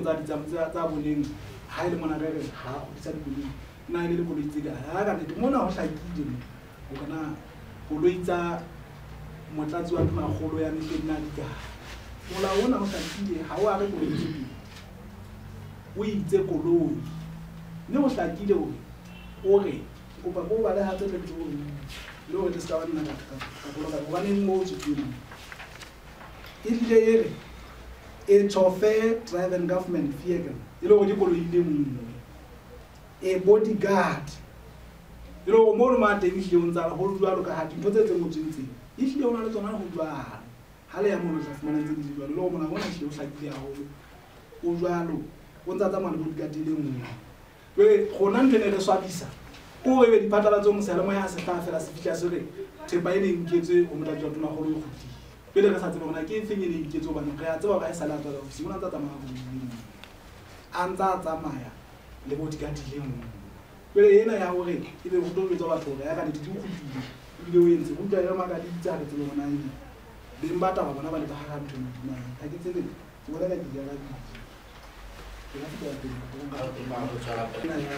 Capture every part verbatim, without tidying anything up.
tsa ditsamotsa tsa boleng ha ile mona re ha o tsa dikoloi na ile le koloi tse ha ka ne mona ho hlakile o kana koloi tsa motlatsi wa magolo ya mehleng na di ka mola ona ho hlakile ha o a re koloi tse o itse koloi ne ho hlakile o o re o ba go ba le ha tse le tlo le o le ska wa nna ka ka koloi ka ba ne mo tsitsina ile ere e chauffeur driven government vehicle ile go di koloi ile mo e bodyguard ile go mo ma teng ile o ntsa go jwalo ka ha dintho tse tse mo tsintsi ile ona le tsona go jwalo ha le ya mo tsa fumana tse di jwalo le go mona bona ile o hlakile haholo o jwalo o ntsa tsa mane bodyguard ile mo we gona ntene re swabisa o e di patala tso mo sele mo ya se fa fela se fitla se re thepa ile nketse o motla jwa tona go re go pele re sa tsebe bona ke feng ile iketso bana re a tseba ba e sala tswa ofisi bona tsa tsamaya go dimo a ntsa tsamaya le bodyguard ile mo pele ena ya hore e be go tlo betsa batho ya ka di di go fitile ile o entse go tla ya maka di tsa re tsebe bona ine beng bata ba bona ba le ba ga ntho na ha ke tsebe ke bona ka di ya di ke la fitela pele go nka ba go tsala pele ya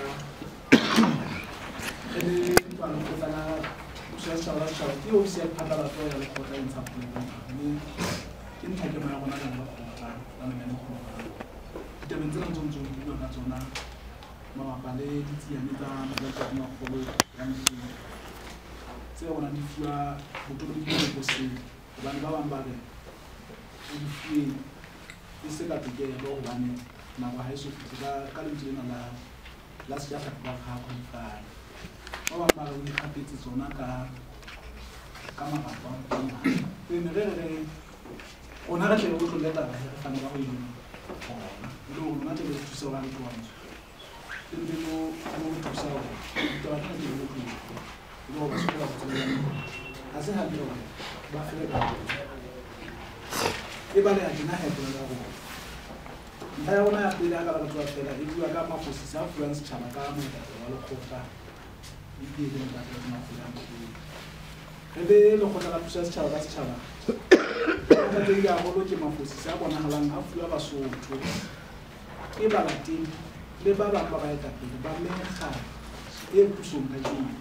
re ba no tsala se sa la sa ke o se patala to ya le go tla ntsha pele ni ke ntlha ke ma bona le go tla ba ne mo go te bentse no tsontsho di bona tsona ma ba le di tsia ni tsa ba tsa mo go ya motho se bona di fua botho di go se ba ba ba ba re di fie e se ka tike go bane na ba ha iso ka ka le tsena la la se ya ka ba ga go ka ba ba ba di kapetse tsona ka ka mabaka a bona e ne re re ona re tle go tloleta ba re fana ba go ile bona lo na te le thusa ba le tsona le mo mo thusa ba tsona le mo lo ba se ba tsona a se ha lo ba fele ba e ba le a dina he bona go nda ya bona ya pele ka ba tswa fela e bua ka mafosi sa fluence tshaba ka mo wa le khotla e di le ba tsona fela e be le khotla la thusa se tshaba se tshaba ka teng ya go lo ke mafosi sa bona halang a fula ba sotho e ba la teng le ba ba ba ba eta pele ba menga e pusong ka ding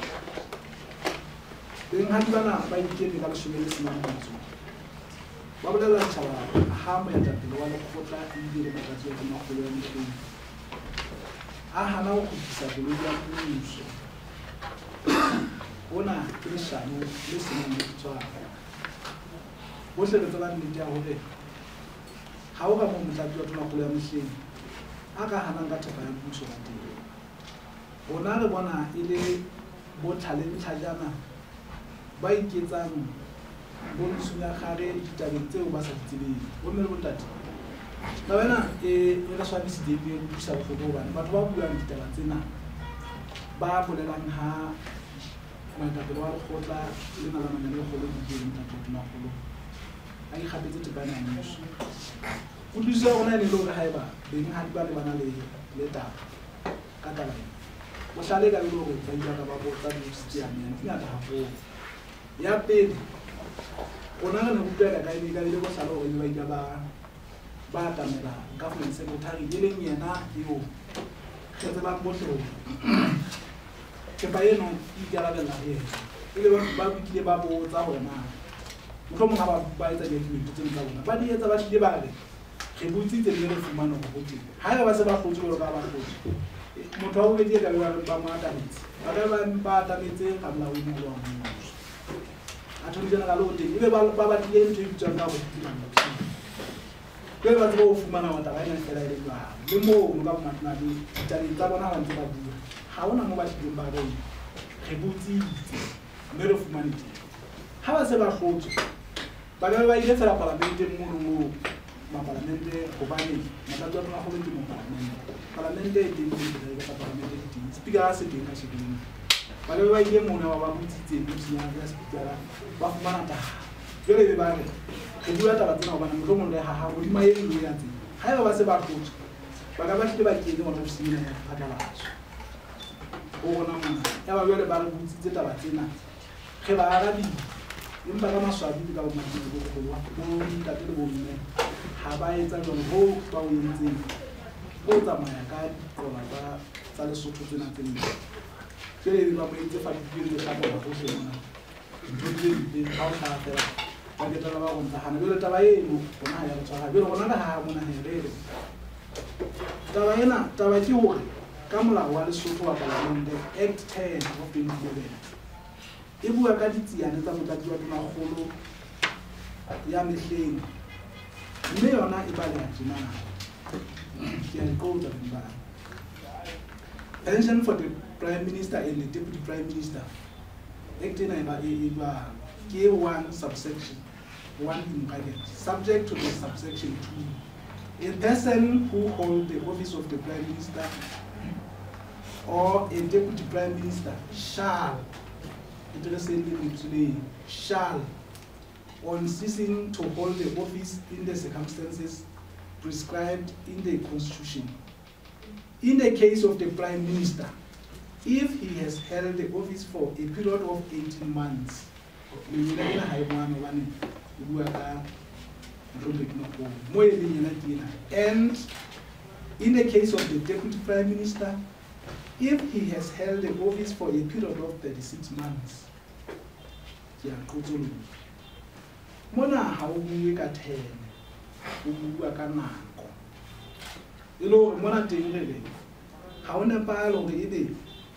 beng ha bana ba ikene ka shomele sena motso ba bolela tshaba ha mo ya tapele wa le khotla e dire ba tsa go ma kholo ya motho a hana go khutisa pele ya mmuso ona ke shano le sena motso bo se le tsana nnete ya hore ha o ka mo motlatsi wa tona kholo ya mohleng a ka hana ka thepa ya mmuso ba teng bona re bona ile bo talent tlhajana ba iketsang bo ntshunya gare ditabeng tseo ba sa tsebeng bo mme bo tate ba bana e e ra swabisi di be go thusa go go bana batho ba buang ditaba tsena ba bolelang ha maetapele wa lekgotla le malana le go le di tate tona go a di gapetse tebana ya mmuso o thusa gona le le ga eba beng ha di ba le bana le le taba ka taba mo hlale ka le go ba ila ka ba go tsa di siame ya ta go ya pele ona na go tla ka ile ka ile go hlalo go ba ila ba ba tamela government secretary le leng yena yo ke tsela botlho ke ba yeno e ka la bela e ile ba bikile ba bo tsa bona motho mo ga ba etsa di tse tsa bona ba di etsa ba tlile ba re re botsitse le re fumana go botse ha ba se ba go tsolo ka ba go motho wa go di ka ba ba mata ditse ba ba ba tametse ka mla o mo wa mo a thodi jana ka lote ibe ba ba ba tlile ntho e bitswang ka go tlile ke ba tlo fumana wa taba ena fela ile ba le mo mo ka matna di tari tsa bona ba ntse ba bua ha ona mo ba tlile ba bona re botsitse mme re fumane ha ba se ba hlotse ba ga ba ile fela parlamente mo mo ma parlamente go bane matlo a go le mo parlamente parlamente e di di ka parlamente di speaker a se di ka se di ba le ba ile mo na ba botsitse mo tsina ya speaker ba fumana ta jole be ba re ke bua taba tsena ba na mo mo le ha ha go di mae le ya tse ha ba se ba hlotse ba ga ba tle ba ke mo go sina ya patala o bona mo ya ba jole ba re botsitse taba tsena ge ba arabi empa ka maswabi ka bo matlo go go wa mo ntate le bo mme ha ba etsa jone ho ba o entseng o tsamaya ka diqola tsa tsa Lesotho tsena tse nne jwale ba mo itse fa diphiri le ka bona go sona ntho tse di ha o tla fela ba ke tla ba go ntsha hana jwale taba eno bona ya re tshwara jwale gona ka ha mona herere taba ena taba ke hore ka molao wa Lesotho wa Palamente Act ten of twenty eleven e bua ka ditsiane tsa motlatsi wa tonakgolo ya mehleng mme yona e balea tjena ke a ikotla ba pension for the Prime Minister and the Deputy Prime Minister Act ena e ba ke one subsection one in brackets subject to the subsection two. A person who holds the office of the Prime Minister or a Deputy Prime Minister shall, it shall, on ceasing to hold the office in the circumstances prescribed in the Constitution. In the case of the Prime Minister, if he has held the office for a period of eighteen months, and in the case of the Deputy Prime Minister, if he has held the office for a period of thirty-six months, mona ha o bue ka ten o bua ka nako e le hore mona teng re ha o nepalo hore ebe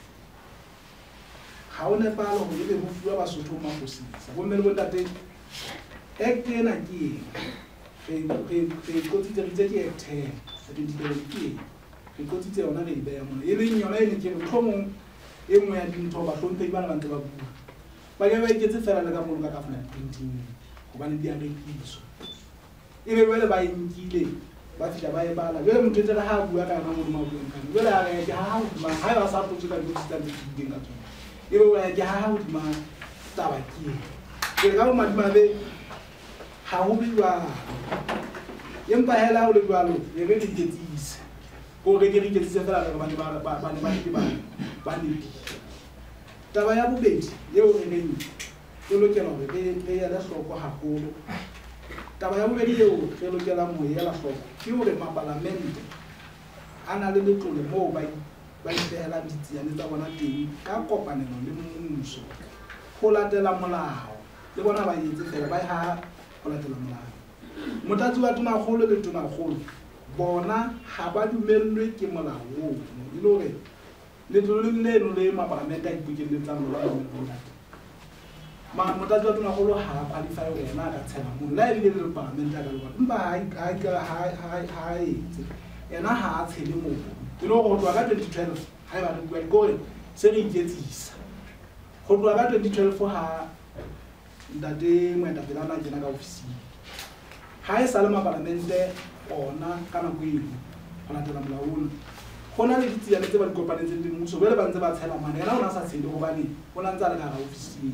ha o nepalo hore ebe ho fuwa Basotho mafosisa bo mmele bo ntate Act ena ke eng e kotsitse re tse ke Act ten twenty eleven ke e kotsitse yona re ibeya mona e leng yona e ne ke mothomong e nngwe ya dintho ba hlomphe bana ba ntse ba bua ba ke ba iketse fela le ka molo ka government printing hobane di a rekiswa ebe bele ba inkile ba fihla ba e bala jwale motho tse ha bua ka yona modimo a buang ka jwale a re ke ha hodima ha ba sa potse ka ditsitsa tse ding ka tsona ebe o ya ke ha hodima taba ke ke ka mo madima be ha ho biwa empa hela o le jwalo e re di ketsise ko re ke re ketsise fela ka bana ba ba ba ba ba ba ni taba ya bobedi eo re neng e lokela hore re ya la hloko haholo taba ya bobedi eo re lokela mo ya la hloko ke hore mapalamente ana le letlole moo ba ba itehela ditsiane tsa bona teng ka kopanelo le mmuso ho latela molao le bona ba yetse fela ba ha ho latela molao motlatsi wa tonakgolo le tonakgolo bona ha ba dumellwe ke molao oo e le hore letlole leno le mapalamente a ipokelletsang molao ona ma motlatsi wa tonakgolo ha qualify hore yena ka tshela mo la ile le parliament a ka le bona empa ha ha ha ha etse yena ha a tshele mo e le hore ho tloha ka twenty twelve ha ba re bua gore se re iketsisa ho tloha ka twenty twelve ha ntate moetapele ana kena ka ofising ha e sa le mapalamente ona ka nako eo ho latela molao ona go na le ditsiane tse ba di kopanetseng le mmuso bele ba ntse ba tshela mana yena o na sa tshele gobane o na ntse a le ka ga ofising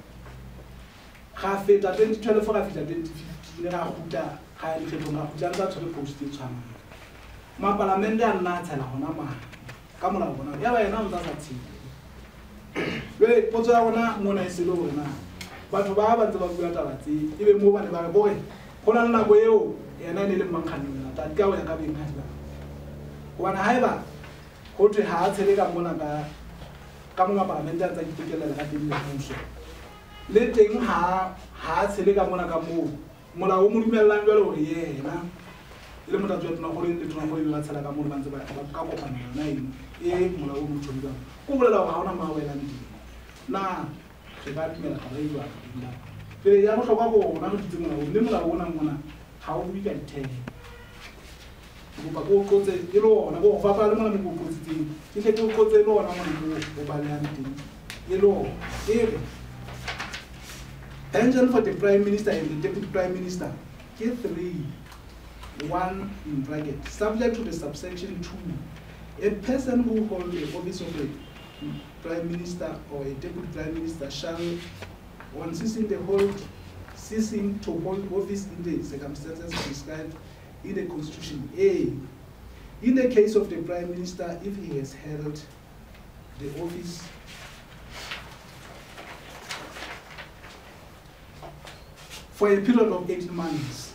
ga feta twenty twelve ga feta twenty fifteen ga gutla ga ya dikgetho ga gutla ntse a tshwere post e tshwanang mapalamente a nna a tshela gona mana ka molao bona ya ba yena o ntse a sa tshele bele potso ya gona mona e se le gore na batho ba ba ntse ba bua taba tse ebe mo ba ne ba re bore go na le nako eo yena ne le mankganela ta ka o ya ka beng ha ba wana haeba ho thwe ha a tshele ka mona ka ka mo mapalamente a tsa ditokelelo ka teng le mmuso le teng ha ha a tshele ka mona ka mo molao o mo dumellang jwale hore yena e le motlatsi wa tonakgolo le tonakgolo ba tshela ka mo ba ntse ba ka kopana yona eno e molao o mo tshwantsa o bolela hore ha ona mawelang di na re ba dumela ka ba e jwa ka pele ya bohlokwa go rona re ditse molao le molao ona mona ha o bua ka ditheke go go qotse e lo ona go fapa le mona mo go qotsitseng ke tle go qotse lo ona mona go ba le teng e lo e pension for the Prime Minister and the Deputy Prime Minister ke three one in bracket subject to the subsection two. A person who holds the office of a Prime Minister or a Deputy Prime Minister shall, on ceasing the hold ceasing to hold office in the circumstances prescribed in the Constitution, A, in the case of the Prime Minister, if he has held the office for a period of eighteen months,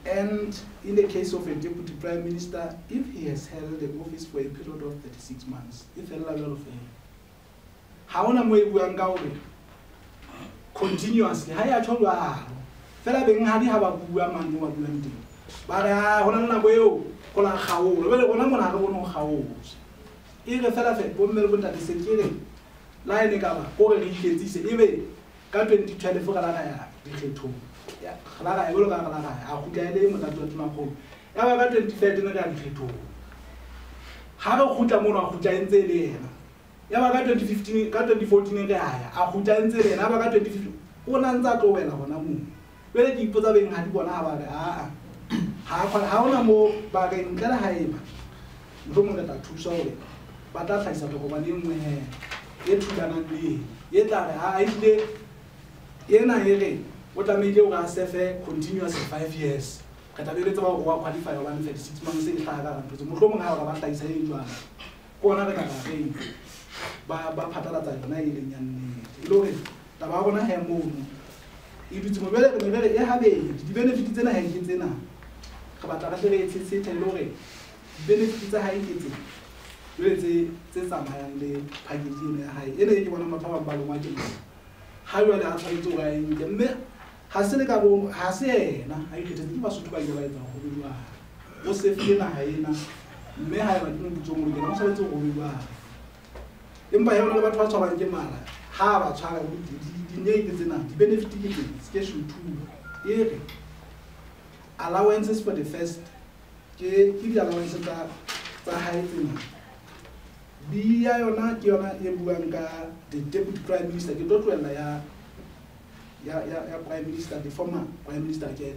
And in the case of a deputy prime minister, if he has held the office for a period of thirty-six months, if a level of how am we going to continuously? I told you, Fella being had have a bua man who are blending. But I want to know how, when I'm going to know how. If a fella said, one million at the security, line a cover, or a leak, this anyway, got twenty twenty-four. Yeah, I will go. I could get him at the home. I got twenty thirty in the country too. How could a mono who giant say? I got twenty fifteen, got twenty fourteen in the eye. I could giant say, and I got twenty fifteen. One answer to when I want to move. Very people are being had one hour. Ah, how no more bargain that I have. Room that are too sorry. But that is a talk about him. Yet to be yet I did. Yena here. What I made you guys say continuous five years. Catabile to qualify one thirty-six months in Taga, and Muhammad Havana is saying, one other thing. Baba Patalata, Nailing and Lord, the Babana Hamoon. If it's very, very heavy, the benefit is in a hand in dinner. Cabatara sit and lorry. Benefit is a high kitty. Really, say some high and the package in a high. Any one of my power balloon. How will I try to write the Haseka Hase, I could give us to buy the right of who you are. What's the feeling I may have a new job, and also to who you are. In my own about what I Gemara, have a child with the name enough, benefit station two. Allowances for the first, give the allowances that are high dinner. Be I or not, you're not Ebuanga, the deputy prime minister, you don't well, ya, ya, ya, prime minister, the former prime minister, the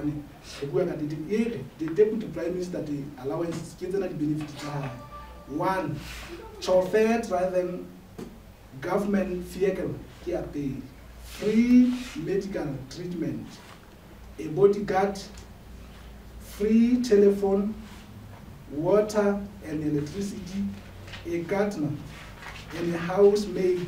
deputy prime minister, the allowances, kids and benefits. One, chauffeur driving government vehicle, here pay, free medical treatment, a bodyguard, free telephone, water and electricity, a gardener, and a housemaid,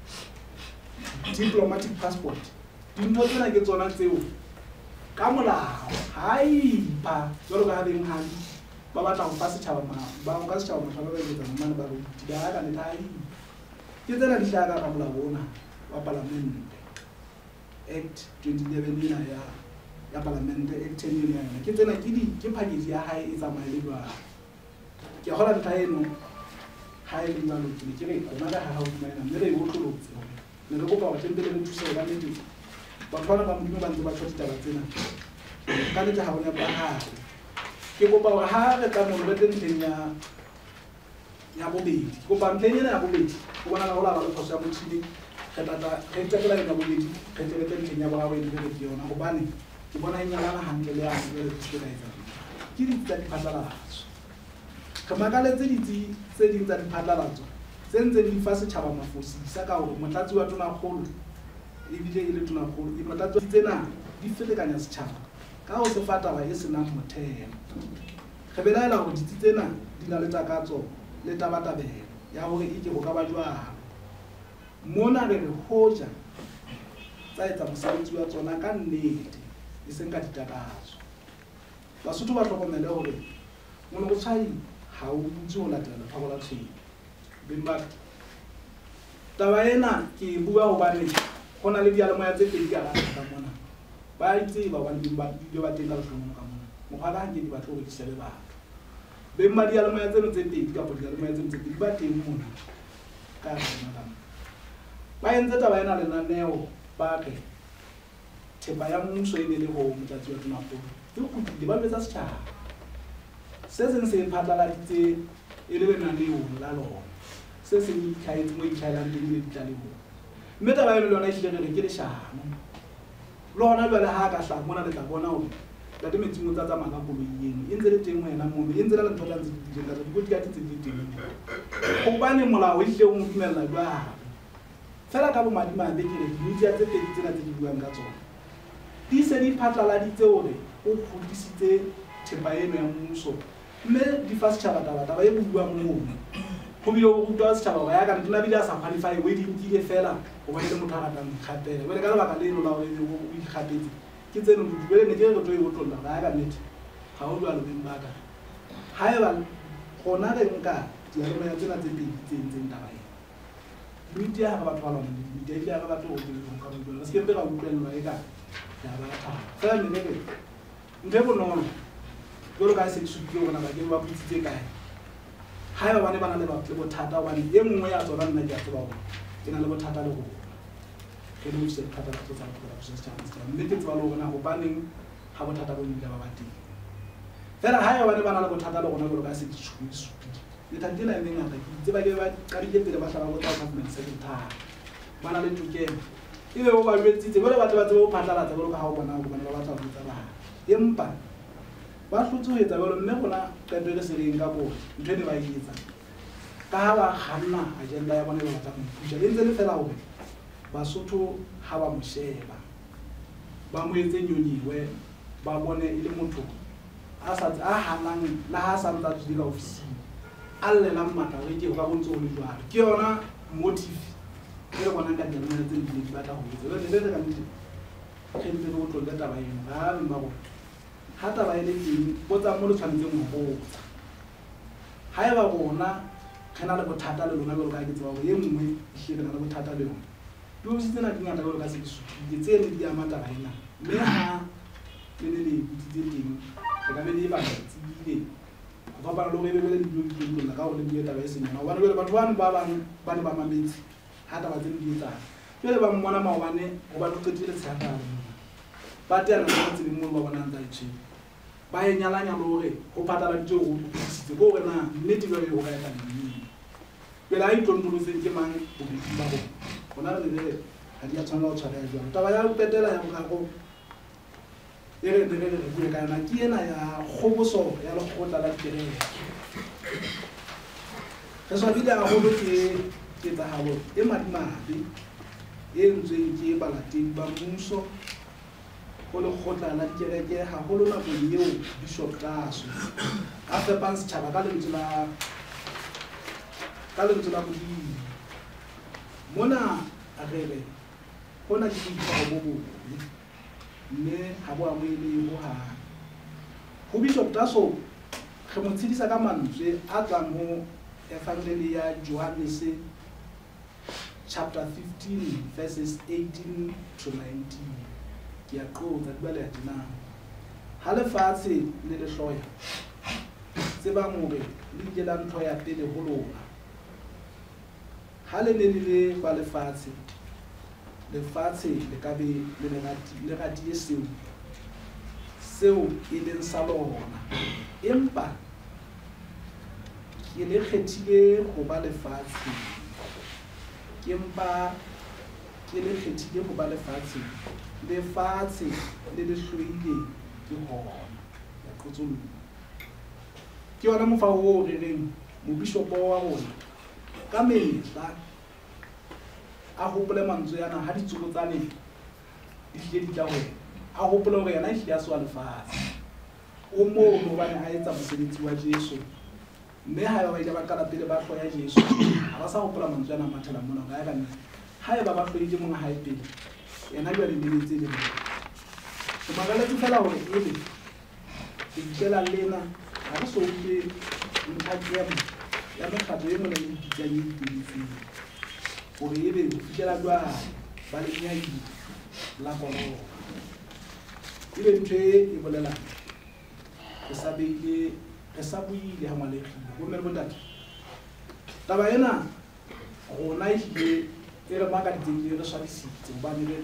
diplomatic passport. Do not want to get on and say, come on, hi, pa, you're having hand, Baba Town Passage, Baba Castle, Man Baru, Tiara and I. You then a Tiara Ramla, Parliament Act twenty eleven, ya Parliament Act ten million. Get then a giddy, keep package, ya high is a my liver. Your Holland Taino. High level of the no matter how many and very work. The local power temple to say that it is. But one of them knew about what it can it have never had. Give up our heart at the moment in Yabobi. Go back to Yabobi. One of our for city. That a particular Yabobi, Caterpillar in Yabawa in the region of Obani. The one in Yala and the last Give it that Patalas. Kamagala Zediti said that Padalato. Send the first Chabama for Saka, Matatu to na hold. If you to na hold, if Matatu Tena, if you can as chap. How the Fata is enough motel. Cabela with Titena, Dinaleta Cato, Leta Batabe, Yahweh Ikabajua. Mona de Hoja. Sight of South to a can need. Isn't got it at us. Basutu was on the lower. One was high. How would you let the power see? Bimba Tavaena, ki Bua Obani, Honali Yalamaya Zepigala, by Tiva, one Bimba, you are taken from Mohana, give about two weeks. Bimba Yalamaya Zepig, couple Yalamaya Zepig, but in Moon. By the Tavaena and Neo, Bake, Tebayam, so in the home that you are not. You could develop as a child. Says in Patalati, eleven and you, Lalo. Says in Kite, we child in Italy. Metavan is the Girisha. Lorna Hagasha, one of the Cabona, that means Mutazamakabu in the team when I'm moving in the Tolan, good get it in the team. Obani Mola, which you won't smell like that. Felakabu Madima, they get it, we just take it at the Gato. This any Patalati, who put this Tepaeno and Muso. Me the first child that I will move. Who does child, I can never just waiting to get fella or when the Mutaran had there. When I got a little we had it. ke tseno bobele ne ke re tlo e botlolla ga ka nnete ga o jwalo beng ba ka ha e ba gona re nka diarolwana tsena tse pedi tse ntseng taba ena nnete ya ga batho ba lona nnete ya ile ya ga batho go dira ka bobele re se ke ra utlwellwa e ka ya ba tha fela ne ne ntse bonolo jalo ka se ke supile gona ba ke ba putsitse kae ha e ba bane ba na le ba tle bothata wa e mongwe ya tsona nna ke a tseba go ke na le bothata le go ke le se bothata le go tsaya go la se tshwana se mme ke tswa le gona go baneng ga bothata bo ntse ba ba teng fela ha e ba ne ba na le bothata le gona go ka se ke supile supile le tantela e neng ngata ke itse ba ke ba kadile pele ba hlaba go tsa government secretary ba na le tokelo e be o ba jwetsitse bole batho ba tsebo phatlalatsa bole ka ha o bona go bona ba batla go tsa ba empa ba hlotse ho etsa bole mme gona ka ntwe le sereng ka bo ntwe ne ba etsa ka ha ba kganna agenda ya bona ba batla go ipusha le ntse le fela hore Basotho ha ba mo sheba ba mo etse nyonyiwe ba bone ile motho a sa a hanang la ha sa ntse a di ka ofising a llela mmata re ke ga bontse o le jwalo ke yona motive e re bona ka dilo tse di di batla go etsa le le ka ntse ke ntse go tlolla taba eno ga ba go ha taba ile teng botsa mo le tshwanetseng go botsa ha e ba bona kana le bothata le lona le ka ke tswa go ye mngwe e hlile na le bothata le lona lo se tsena dingata go ka se ke supile tsene di amata ga ena mme ha le le le ditse teng re ka be le ba tsile go ba lo be be le di di di ka go le di taba e senyana ba le batho ba ba bang ba ne ba mametse ha taba tse di etsa le ba mmona maobane go ba tlotlile tsaka ba tena go tsene mo ba bona ntse itse ba e nyalanya lo re go patala ditso go se go re na nnete ba yo ga eta nni pela i tondolose ke mang go ba go bona le le ha di a tshwana go tshwara jwa taba ya go petela ya go go e re re re go ka na ke ena ya kgoboso ya le go tla la tirelo re sa bile a go ke ke tsa halo e madimabe e ntseng ke balateng ba mmuso go le gotla la dikereke ga go lona go yeo Bishop Kaso a fepang setšhaba ka lentswe la ka lentswe la bodimo mona a re re go na le ditšhaba bo bone mme ga bo amoele go ha go Bishop Kaso ge mo tshedisa ka mantswe a tlang mo Evangeli ya Johannes chapter fifteen verses eighteen to nineteen ke a qotsa di bale ya dinang ha le fatshe le le hloya tsebang hore le ke la ntho ya pele ho lona ha le ne le ba le fatshe le fatshe le ka be le le rati le rati e seo seo e leng sa lona empa ke le kgethile go ba le fatshe empa ke le kgethile go ba le fatshe le fatshe le le hloile ke hona ya qotsolo ke yona mofa o re reng mo bishop wa rona ka mehla a hopole mantswe yana ha ditsuko tsa ne di hle di tla ho a hopole hore yana hle ya swa lefatshe o mo mo bana a etsa mosebetsi wa Jesu mme ha ba ile ba kala pele ba hloya Jesu ha ba sa hopola mantswe yana mathela mona ga ya kana ha e ba ba hloile mona ha e pele yena jwa le diletse le o magala ke fela hore ele ke ditsela lena ha re so utlwe nthakemo ya mekgatlo e mona le ditsanye diteng gore ebe go fitela jwa ba le nyaki la kolo ile ntwe e bolela ke sa beile ke sa buile ha malegile go mme bontate taba ena gona e hlile e re maka diteng re swabisitse ba ne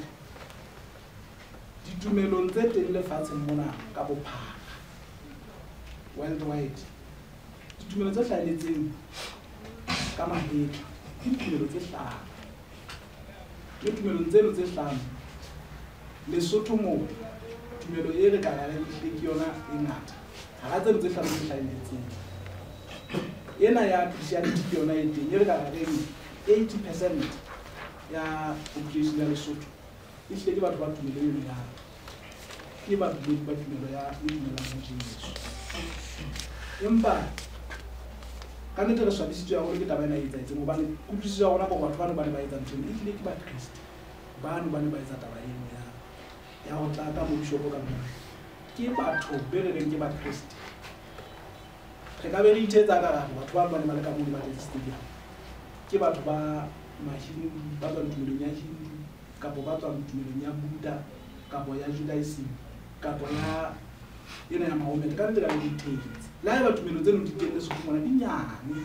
ditumelong tse teng lefatsheng mona ka bophara worldwide ditumelo tse hlaeletseng ka mahetla ke ditumelo tse hlano le tumelong tseno tse hlano Lesotho mo tumelo e re ka ga le ke yona e ngata ga tseno tse hlano tse hlaeletseng ena ya Christianity ke yona e teng e re ka ga eighty percent ya population ya Lesotho e hle ke batho ba tumelo eno ya ke batho ba tumelo ya tumelo ya Jesu empa ka nnete re swabisitswe ya gore ke taba ena e etsaetse mo bane kutlwisiso ya gona go batho ba ne ba ne ba etsa ntho e tlile ke ba Kriste ba ne ba ne ba etsa taba eno ya ya go tla ka mo bishop ka mo ke batho be re reng ke ba Kriste re ka be re ithetsa ka batho ba bane ba le ka mo di ba le stadium ke batho ba machine ba ba tumelong ya Hindu kapo ba tswa tumelong ya Buddha kapo ya Judaism kapo ya ena ya Mahomet ka ntse ka le dithetse la ba tumelo tseno di teng le se fumana di nyane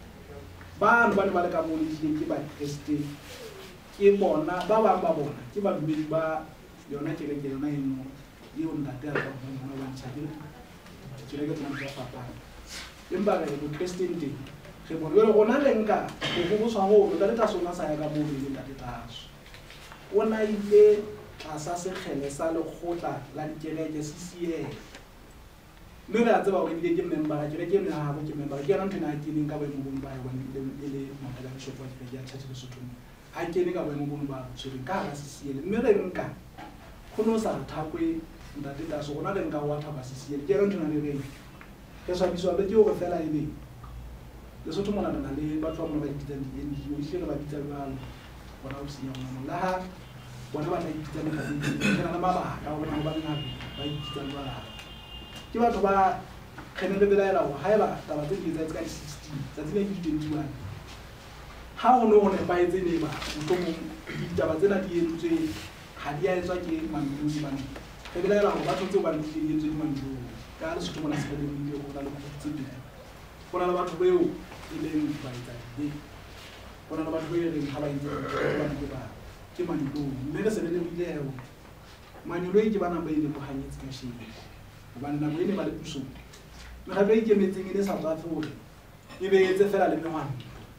ba ba ba le ka mo di ke ba Kriste ke bona ba ba ba bona ke ba dumedi ba yona ke re ke yona eno eo ntate a ka bona ba ntshakile ke re ke tsana ka papa empa re go Kriste nteng re bona le gona le nka go go swa go le ta sona sa ya ka mo le ntate taso ona ile tlasa sekgele sa lekgotla la dikereke C C L mme re a tseba go ile ke member ke re ke nna ha go ke member ke yana ntena ke neng ka ba mo bona ba ya ile ile motala bishop wa ke ya tshetse Lesotho a ke ne ka ba mo bona ba tsere ka ga C C L mme re nka khono sa thakwe ntate taso gona le nka wa thaba C C L ke re ntena le reng ke sa biswa be ke go fela ile Lesotho mona na le batho ba mo ba ditsa di N G O ile ba ditsa ba bona o senya mo la ha bona ba tla ditsa le ka na mabaka ka bona ba nna ba ditsa ba ke batho ba kgene le belaela go haeba taba tse di tsa ka sixteen tsa tsena di twenty-one ha o no ne ba etse ne ba motomo ditaba tsena di entswe ha di a etswa ke mamelo di bana ke belaela go batho tse ba di entswe di mamelo ka re se tlo mona se le di go ka le go tsebile bona le batho beo e leng ba etsa di bona le batho beo re ha ba itse ba di ba ke mamelo mme re se le le ile eo mamelo e ke bana ba ile go hanyetsa ka shebe bana na boene ba le puso me ga be ke metseng ile South Africa e be etse fela le mengwana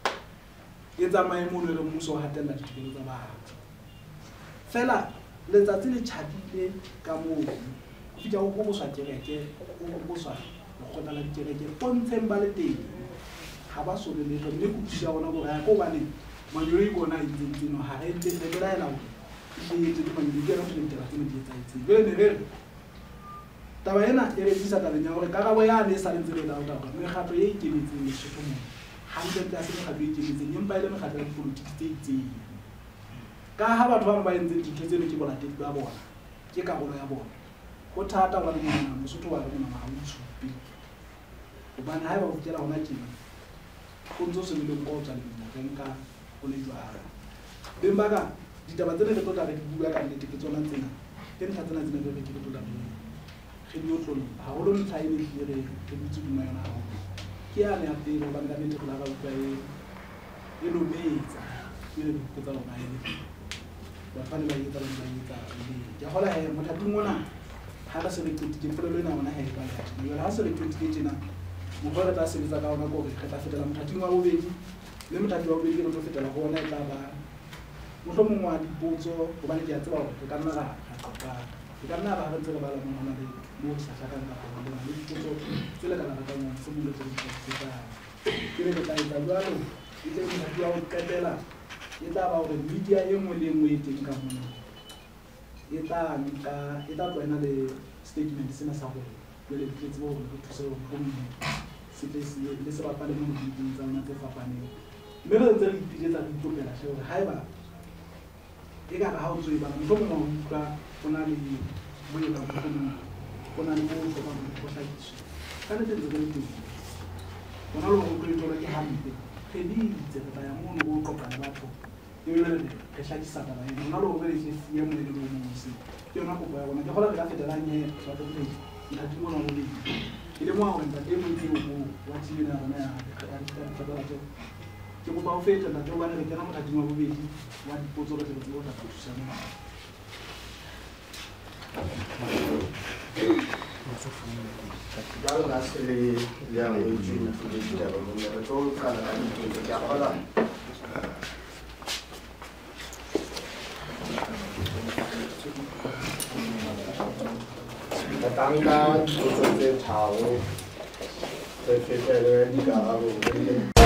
e tsamaye mo le mmuso wa hatella ditiro tsa batho fela letsatsi le tšhabile ka mo go fitja go go swa kereke go go swa go gotla la kereke pontsheng ba le teng ga ba so le letho mme go tsaya bona go ga go bane manyolo e bona e tsentino ha re tle le bela ela go e etse di manyolo ke re go ntela tsene di etsa etse be ne re taba ena e re tsisa tabeng ya gore karabo ya ne sa lentse le la uta go mekgatlo e ikemetseng Lesotho mo hantle tla se mekgatlo e ikemetseng empa ile mekgatlo ya politiki tse itseng ka ha batho ba ba entse ditho tseno ke bolatedi ba bona ke karolo ya bona go thata wa le mona Mosotho wa le mona ha o tshupi o bana ha ba go tela gona tjena go ntse se le go tswa le mo re nka go le jwara bembaga ditaba tsene re tota re di bua ka nnete ke tsona tsena ke ntlha tsena tsena re ke di tota re ke di otlolo ha go lo ntlha e le dire ke butse di mayona ha ke ya le a teng ba nka nnete go la ba utlwa e e lo betsa ke le ke tsa lona e ba fa le ba etsa ba etsa ke gola he mothati mona ha ka se re ke polelo ena bona he ba ya le ha se re ke tsena mo gore ta se tsa ka ona go re ka ta fetela mothati wa bobedi le mothati wa bobedi re tlo fetela go ona e tla ba mohlomong wa dipotso go bane ke a tseba gore ka nna ra ka ke ka nna ba re tsela ba la mona le mo sa tlaka ka go bona le dipotso tsela ka la ka mo se mo le tsa ke re ka etsa jwalo e tle mothati wa go qetela e tla ba gore media e nngwe le nngwe e teng ka mona e tla nka e tla tloena le statement sena sa gore le le tletse bo go thusa go gomma se tle se le se bapale mo diteng tsa ona tse fapaneng mme re ntse re ipitsetsa re itlopela hle gore haeba e ka ga o tswe ba mo mo mo utlwa bona le mo e ka mo bona le mo go ba mo go tlhakiso ka le teng tse teng bona lo go tlo ke hampe ke di tse ba ya mo go kopana batho e le le ke tlhakisa ba e bona lo go be le se mo le mo mo se ke yona go ba bona ke gola ka fetela nye ba tlo le nna di bona mo le ile mo a wena ke mo ke mo wa tsina bona ya ka ka ka ka ke mo ba o feta na tlo bana le kana mo ka dingwa bobedi wa dipotso le tse go tla thusa mo Kalau nasi le yang lucu tu dia tidak benar betul kan itu siapa lah. Datangkan untuk tahu, saya saya ni dah aku